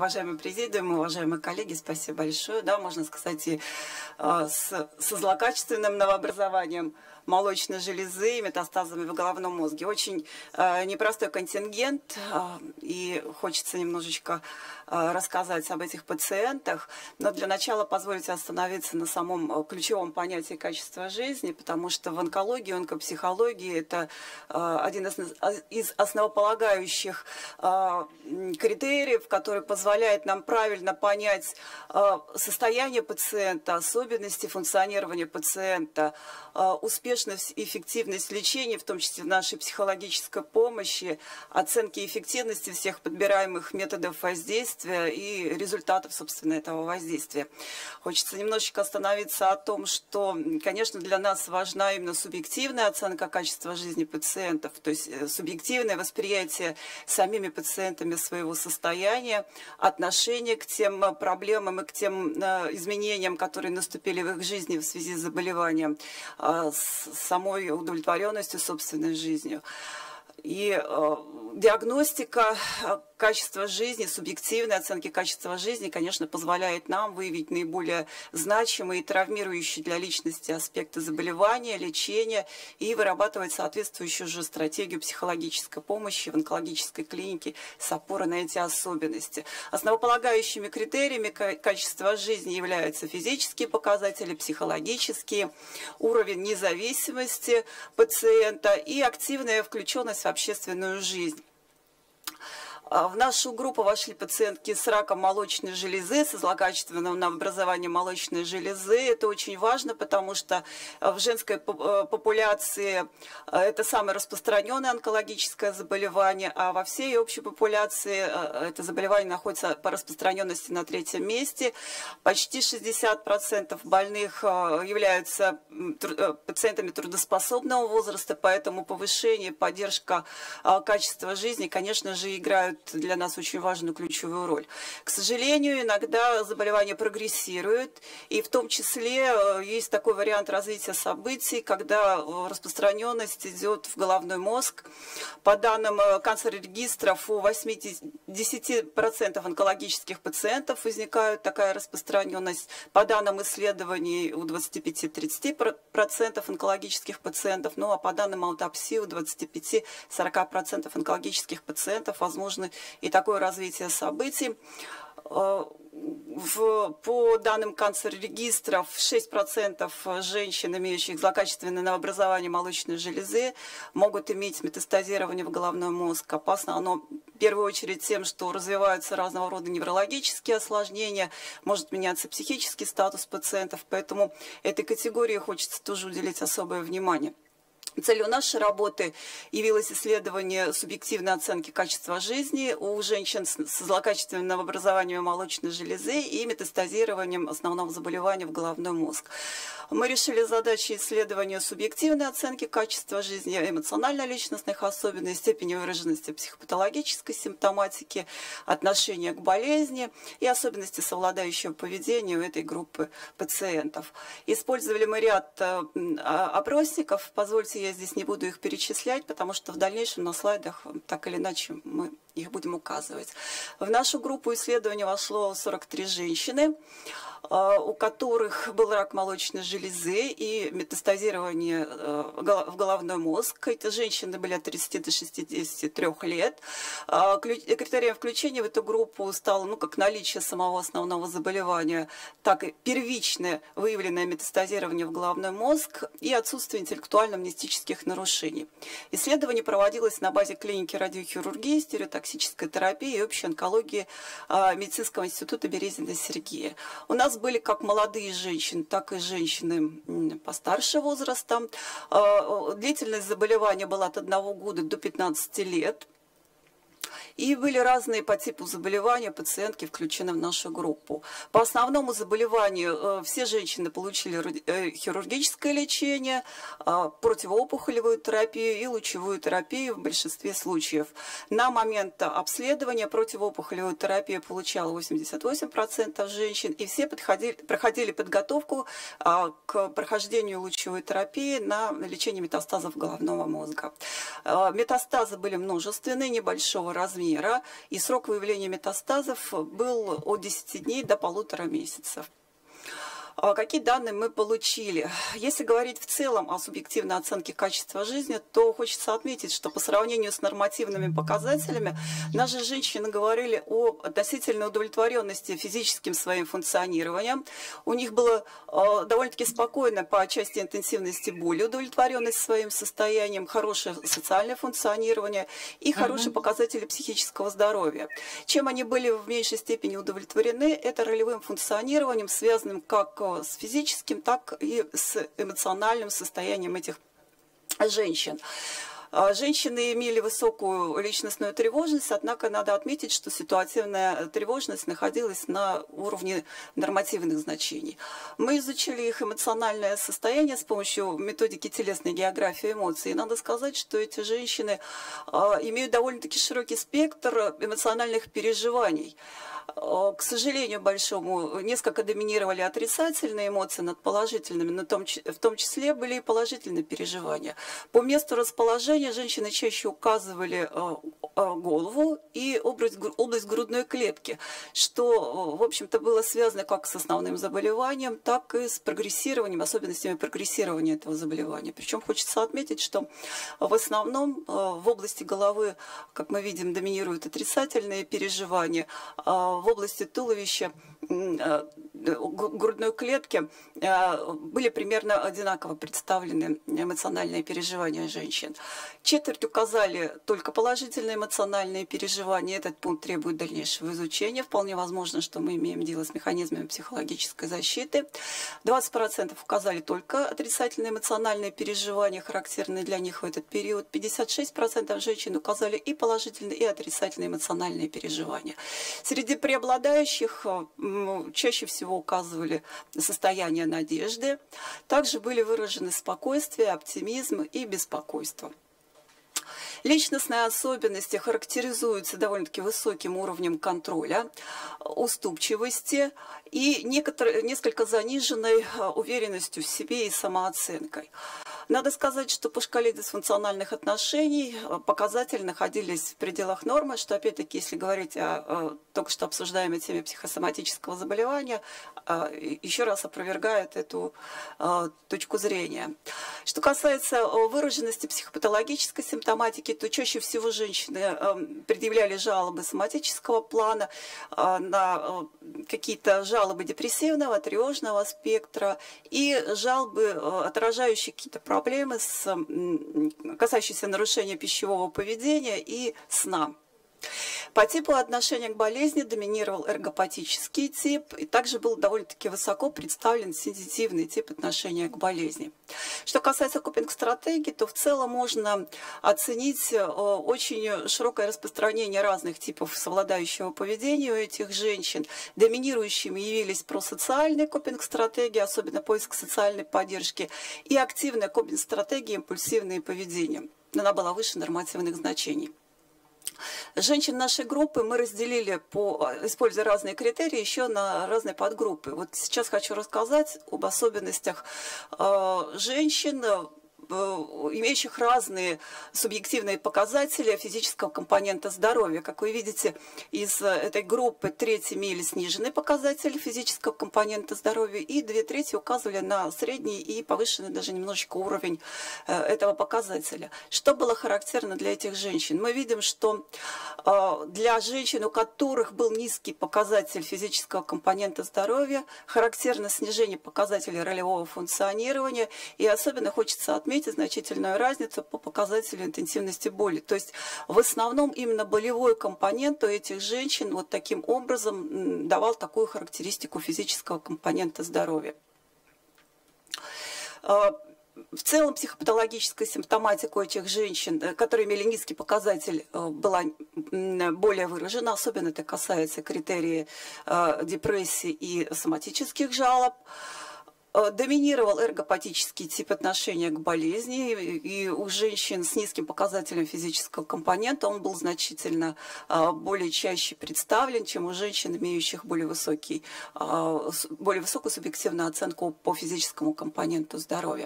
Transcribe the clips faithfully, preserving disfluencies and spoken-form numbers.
Уважаемый президиум, уважаемые коллеги, спасибо большое. Да, можно сказать, и э, с, со злокачественным новообразованием молочной железы и метастазами в головном мозге. Очень э, непростой контингент, э, и хочется немножечко э, рассказать об этих пациентах. Но для начала позвольте остановиться на самом ключевом понятии качества жизни, потому что в онкологии, онкопсихологии это э, один из, из основополагающих э, критериев, который позволяет нам правильно понять э, состояние пациента, особенности функционирования пациента, э, успешность и эффективность лечения, в том числе нашей психологической помощи, оценки эффективности всех подбираемых методов воздействия и результатов, собственно, этого воздействия. Хочется немножечко остановиться о том, что, конечно, для нас важна именно субъективная оценка качества жизни пациентов, то есть субъективное восприятие самими пациентами своего состояния, отношение к тем проблемам и к тем изменениям, которые наступили в их жизни в связи с заболеванием, с самой удовлетворенностью собственной жизнью. И э, диагностика качества жизни, субъективные оценки качества жизни, конечно, позволяет нам выявить наиболее значимые и травмирующие для личности аспекты заболевания, лечения и вырабатывать соответствующую же стратегию психологической помощи в онкологической клинике с опорой на эти особенности. Основополагающими критериями качества жизни являются физические показатели, психологические, уровень независимости пациента и активная включенность в общественную жизнь. В нашу группу вошли пациентки с раком молочной железы, со злокачественным новообразованием молочной железы. Это очень важно, потому что в женской популяции это самое распространенное онкологическое заболевание, а во всей общей популяции это заболевание находится по распространенности на третьем месте. Почти шестьдесят процентов больных являются пациентами трудоспособного возраста, поэтому повышение, поддержка качества жизни, конечно же, играют для нас очень важную ключевую роль. К сожалению, иногда заболевание прогрессирует, и в том числе есть такой вариант развития событий, когда распространенность идет в головной мозг. По данным канцерорегистров, у восьмидесяти процентов онкологических пациентов возникает такая распространенность. По данным исследований, у двадцати пяти — тридцати процентов онкологических пациентов, ну а по данным аутопсии, у двадцати пяти — сорока процентов онкологических пациентов возможны и такое развитие событий. В, по данным канцерорегистров, шесть процентов женщин, имеющих злокачественное новообразование молочной железы, могут иметь метастазирование в головной мозг. Опасно оно в первую очередь тем, что развиваются разного рода неврологические осложнения, может меняться психический статус пациентов, поэтому этой категории хочется тоже уделить особое внимание. Целью нашей работы явилось исследование субъективной оценки качества жизни у женщин с злокачественным новообразованием молочной железы и метастазированием основного заболевания в головной мозг. Мы решили задачи исследования субъективной оценки качества жизни, эмоционально-личностных особенностей, степени выраженности психопатологической симптоматики, отношения к болезни и особенности совладающего поведения у этой группы пациентов. Использовали мы ряд опросников, позвольте, я здесь не буду их перечислять, потому что в дальнейшем на слайдах так или иначе мы их будем указывать. В нашу группу исследования вошло сорок три женщины, у которых был рак молочной железы и метастазирование в головной мозг. Эти женщины были от тридцати до шестидесяти трёх лет. Критерием включения в эту группу стало ну, как наличие самого основного заболевания, так и первичное выявленное метастазирование в головной мозг и отсутствие интеллектуально-амнестических нарушений. Исследование проводилось на базе клиники радиохирургии, стереотоксической терапии и общей онкологии медицинского института Березина-Сергея. У нас были как молодые женщины, так и женщины постарше возраста. Длительность заболевания была от одного года до пятнадцати лет. И были разные по типу заболевания, пациентки включены в нашу группу. По основному заболеванию все женщины получили хирургическое лечение, противоопухолевую терапию и лучевую терапию в большинстве случаев. На момент обследования противоопухолевую терапию получало восемьдесят восемь процентов женщин, и все подходили, проходили подготовку к прохождению лучевой терапии на лечение метастазов головного мозга. Метастазы были множественные, небольшого размера, размера, и срок выявления метастазов был от десяти дней до полутора месяцев. Какие данные мы получили? Если говорить в целом о субъективной оценке качества жизни, то хочется отметить, что по сравнению с нормативными показателями наши женщины говорили о относительной удовлетворенности физическим своим функционированием. У них было э, довольно-таки спокойно по части интенсивности боли удовлетворенность своим состоянием, хорошее социальное функционирование и хорошие uh-huh. показатели психического здоровья. Чем они были в меньшей степени удовлетворены, это ролевым функционированием, связанным как с физическим, так и с эмоциональным состоянием этих женщин. Женщины имели высокую личностную тревожность, однако надо отметить, что ситуативная тревожность находилась на уровне нормативных значений. Мы изучили их эмоциональное состояние с помощью методики телесной географии эмоций. И надо сказать, что эти женщины имеют довольно-таки широкий спектр эмоциональных переживаний. К сожалению большому, несколько доминировали отрицательные эмоции над положительными, но в том числе были и положительные переживания. По месту расположения женщины чаще указывали голову и область, область грудной клетки, что, в общем-то, было связано как с основным заболеванием, так и с прогрессированием, особенностями прогрессирования этого заболевания. Причем хочется отметить, что в основном в области головы, как мы видим, доминируют отрицательные переживания, в области туловища, грудной клетки были примерно одинаково представлены эмоциональные переживания женщин. Четверть указали только положительные эмоциональные переживания. Этот пункт требует дальнейшего изучения. Вполне возможно, что мы имеем дело с механизмами психологической защиты. двадцать процентов указали только отрицательные эмоциональные переживания, характерные для них в этот период. пятьдесят шесть процентов женщин указали и положительные, и отрицательные эмоциональные переживания. Среди преобладающих чаще всего указывали состояние надежды. Также были выражены спокойствие, оптимизм и беспокойство. Личностные особенности характеризуются довольно-таки высоким уровнем контроля, уступчивости и некоторые, несколько заниженной уверенностью в себе и самооценкой. Надо сказать, что по шкале дисфункциональных отношений показатели находились в пределах нормы, что, опять-таки, если говорить о, о только что обсуждаемой теме психосоматического заболевания, еще раз опровергает эту точку зрения. Что касается выраженности психопатологической симптоматики, то чаще всего женщины предъявляли жалобы соматического плана на какие-то жалобы депрессивного, тревожного спектра и жалобы, отражающие какие-то проблемы, с, касающиеся нарушения пищевого поведения и сна. По типу отношения к болезни доминировал эргопатический тип, и также был довольно-таки высоко представлен сенситивный тип отношения к болезни. Что касается копинг-стратегий, то в целом можно оценить очень широкое распространение разных типов совладающего поведения у этих женщин. Доминирующими явились просоциальные копинг-стратегии, особенно поиск социальной поддержки, и активная копинг-стратегия импульсивное поведение. Она была выше нормативных значений. Женщин нашей группы мы разделили, по, используя разные критерии, еще на разные подгруппы. Вот сейчас хочу рассказать об особенностях э, женщин, имеющих разные субъективные показатели физического компонента здоровья. Как вы видите, из этой группы треть имели сниженный показатель физического компонента здоровья, и две трети указывали на средний и повышенный даже немножечко уровень этого показателя. Что было характерно для этих женщин? Мы видим, что для женщин, у которых был низкий показатель физического компонента здоровья, характерно снижение показателей ролевого функционирования, и особенно хочется отметить значительную разницу по показателю интенсивности боли. То есть в основном именно болевой компонент у этих женщин вот таким образом давал такую характеристику физического компонента здоровья. В целом психопатологическая симптоматика у этих женщин, которые имели низкий показатель, была более выражена. Особенно это касается критерий депрессии и соматических жалоб. Доминировал эргопатический тип отношения к болезни, и у женщин с низким показателем физического компонента он был значительно более чаще представлен, чем у женщин, имеющих более, высокий, более высокую субъективную оценку по физическому компоненту здоровья.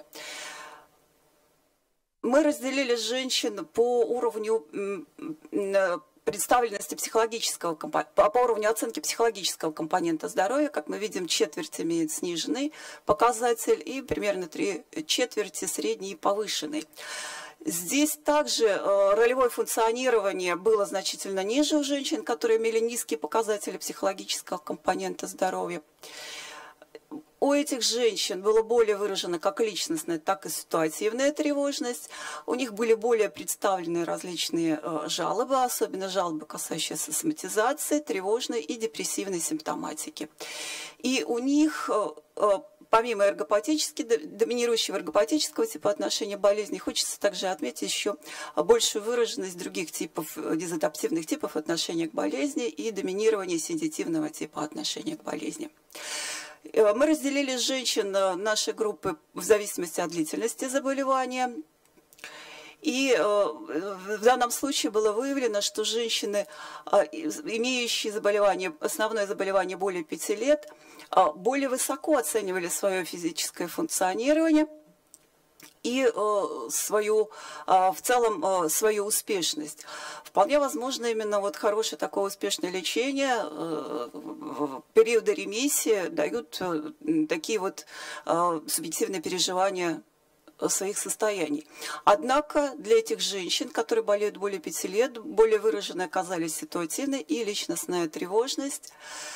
Мы разделили женщин по уровню представленности психологического по, по уровню оценки психологического компонента здоровья, как мы видим, четверть имеет сниженный показатель и примерно три четверти средний и повышенный. Здесь также э, ролевое функционирование было значительно ниже у женщин, которые имели низкие показатели психологического компонента здоровья. У этих женщин было более выражено как личностная, так и ситуативная тревожность. У них были более представлены различные э, жалобы, особенно жалобы, касающиеся соматизации, тревожной и депрессивной симптоматики. И у них, э, э, помимо эргопатически, доминирующего эргопатического типа отношения к болезни, хочется также отметить еще большую выраженность других типов, дезадаптивных типов отношения к болезни и доминирование сензитивного типа отношения к болезни. Мы разделили женщин нашей группы в зависимости от длительности заболевания. И в данном случае было выявлено, что женщины, имеющие заболевание, основное заболевание более пяти лет, более высоко оценивали свое физическое функционирование и свою, в целом свою успешность. Вполне возможно, именно вот хорошее такое успешное лечение, периоды ремиссии дают такие вот субъективные переживания своих состояний. Однако для этих женщин, которые болеют более пяти лет, более выражены оказались ситуативная и личностная тревожность.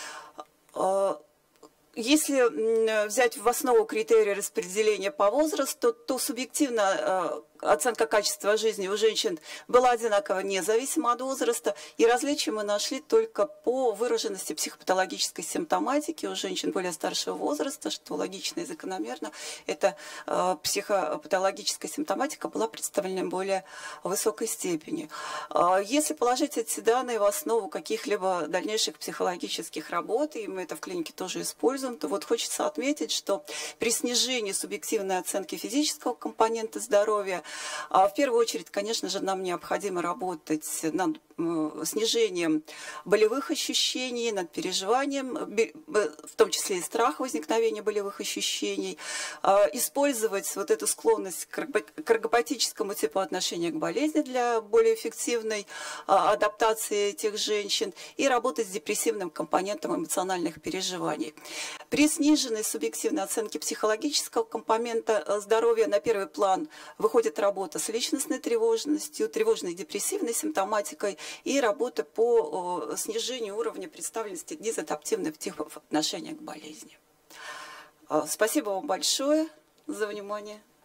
Если взять в основу критерии распределения по возрасту, то субъективно оценка качества жизни у женщин была одинакова независимо от возраста, и различия мы нашли только по выраженности психопатологической симптоматики у женщин более старшего возраста, что логично и закономерно. Эта психопатологическая симптоматика была представлена в более высокой степени. Если положить эти данные в основу каких-либо дальнейших психологических работ, и мы это в клинике тоже используем, то вот хочется отметить, что при снижении субъективной оценки физического компонента здоровья, в первую очередь, конечно же, нам необходимо работать над снижением болевых ощущений, над переживанием, в том числе и страх возникновения болевых ощущений, использовать вот эту склонность к эргопатическому типу отношения к болезни для более эффективной адаптации этих женщин и работать с депрессивным компонентом эмоциональных переживаний. При сниженной субъективной оценке психологического компонента здоровья на первый план выходит работа с личностной тревожностью, тревожной и депрессивной симптоматикой и работа по снижению уровня представленности дезадаптивных типов отношения к болезни. Спасибо вам большое за внимание.